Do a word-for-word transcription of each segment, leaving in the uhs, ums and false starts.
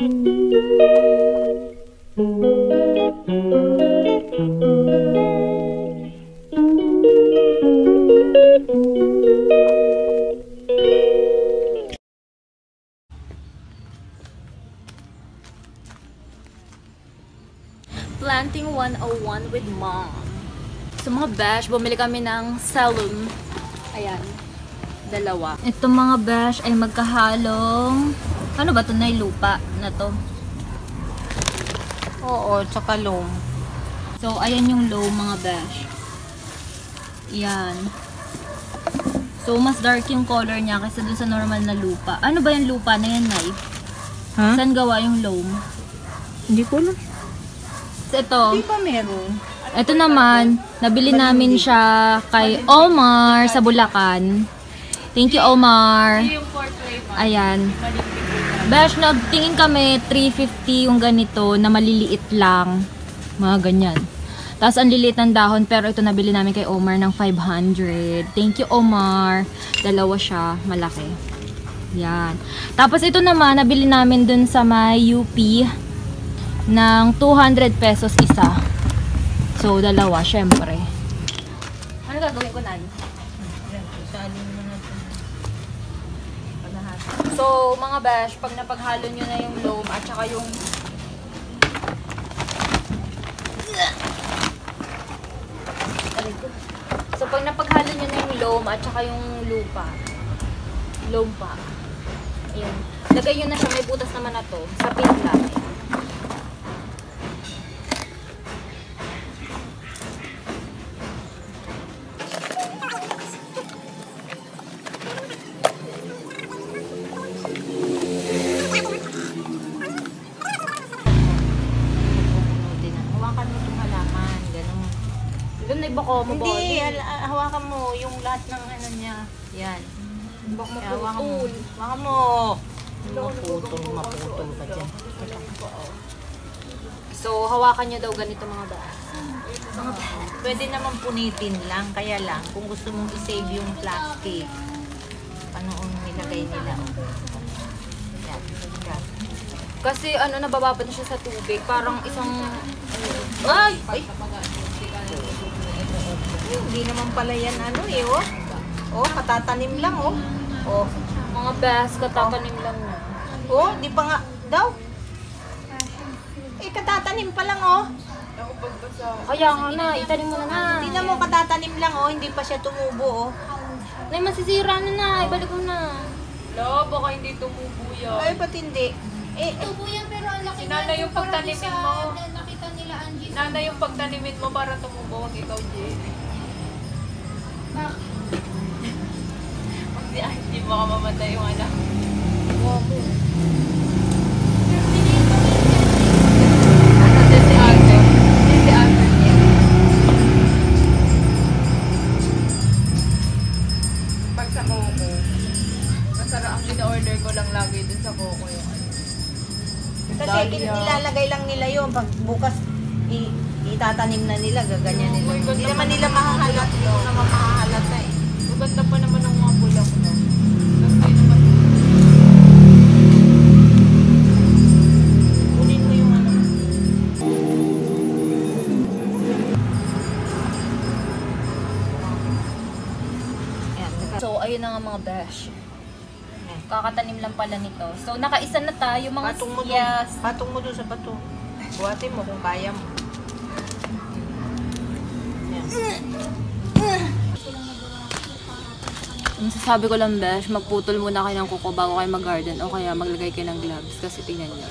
Planting one oh one with mom. So mga besh, bumili kami ng cellum. Ayan. Dalawa. Ito mga besh ay magkahalong, ano ba ito na lupa na to? Oo, tsaka loam. So ayan yung loam mga besh. Yan. So mas dark yung color niya kaysa dun sa normal na lupa. Ano ba yung lupa na yan, Nay? Huh? Saan gawa yung loam? Hindi ko alam. Ito. Di ba meron? Ito naman, nabili namin siya kay Omar sa Bulacan. Thank you, Omar. Ayan. Besh, nagtingin kami three fifty yung ganito na maliliit lang. Mga ganyan. Tapos ang liliit ng dahon, pero ito nabili namin kay Omar ng five hundred. Thank you, Omar. Dalawa siya, malaki. Yan. Tapos ito naman, nabili namin dun sa may U P ng two hundred pesos isa. So, dalawa, syempre. Ano gagawin ko, Nan? So, mga besh, pag napaghalo nyo na yung loam at saka yung So, pag napaghalo nyo na yung loam at saka yung lupa, loam pa, ayun, lagay nyo na siya, may butas naman na to, sa pinla. Baka mabali. Hindi, hawakan mo yung lahat ng ano niya. Yan. Baka maputol. Hawakan mo. Maputol, maputol ka dyan. So, hawakan nyo daw ganito mga ba? Pwede naman punitin lang. Kaya lang, kung gusto mong isave yung plastic, ano ang nilagay nila. Yan. Yan. Kasi ano, nabababa na siya sa tubig. Parang isang... Ay! Ay! Hindi naman pala yan ano eh, oh. Oh, katatanim lang, oh. Oh. Mga bes, katatanim lang na. Oh, di pa nga, daw. Eh, katatanim pa lang, oh. Kaya nga na, itanim mo na na. Hindi na mo katatanim lang, oh. Hindi pa siya tumubo, oh. Nay, masisira na na. Ibalik mo na. Lo, baka hindi tumubo yan. Ay, ba't hindi? Eh, Tubo yan pero ang laki Sinana yung pagtanimin mo. Nakita nila Angie. Nana yung pagtanimin mo para tumubo, wag ikaw, Jay. Pag si Angie, baka mamatay yung anak. Wow mo. Ano din si Ate? Si Ate niya. Pag sa Coco, masarap ang in-order ko lang lagi dun sa Coco yung ano. kasi nilalagay lang nila yun. Pag bukas, i itatanim na nila, gaganyan nila. Oh, Hindi naman nila mahahalat. Hindi mo naman mahahalata eh. Maganda pa naman ang mga bulak mo. Kasi naman. Kunin mo yung ano. Ayan, so, ayun na nga mga besh. Kakatanim lang pala nito. So, nakaisa na tayo mga Patong mo dun. siyas. Patong mo dun sa bato. Buhatin mo kung kaya mo. Ang sasabi ko lang, besh, magputol muna kayo ng kuko bago kayo mag-garden o kaya maglagay kayo ng gloves kasi tingnan nyo.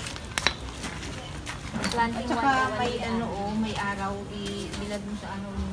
At saka may ano oh, may araw, ibilad mo sa ano